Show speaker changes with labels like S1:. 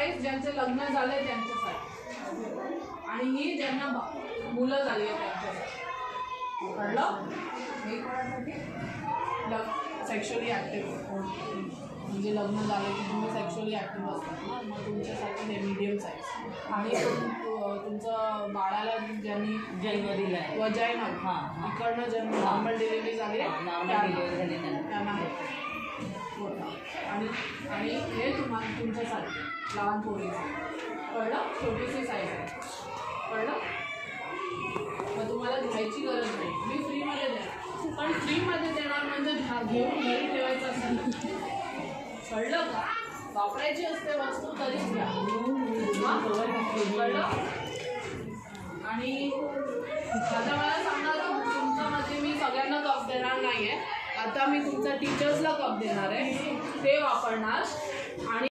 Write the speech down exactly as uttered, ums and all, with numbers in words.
S1: Size ज्यांचे लग्न झाले त्यांच्यासाठी आणि ही ज्यांना मुलं झाली आहे त्यांच्यासाठी. कळलं? हे कोणासाठी? लग सेक्शुअली ॲक्टिव्ह म्हणजे लग्न झालं की तुम्ही सेक्शुअली ॲक्टिव्ह असतात ना, मग तुमच्यासाठी हे मीडियम साईज. आणि तुमचं बाळाला ज्यांनी
S2: जन्म दिला आहे
S1: वजायना हां इकडनं जन्म नॉर्मल डिलिव्हरी झाली त्यांना मोठा. आणि आणि हे तुम्हाला तुमच्यासाठी लहान पोरीचं. कळलं? छोटीशी साईज आहे. कळलं? मग तुम्हाला घ्यायची गरज नाही, मी फ्रीमध्ये देणार. पण फ्रीमध्ये देणार म्हणजे घेऊन घरी ठेवायचं असेल. कळलं का? वापरायची असते वस्तू तरीच घ्या. कळलं? आणि आता मला सांगा, तुमच्यामध्ये मी सगळ्यांना कप देणार नाही आहे. आता मी तुमच्या टीचर्सला कप देणार आहे, ते वापरणार. आणि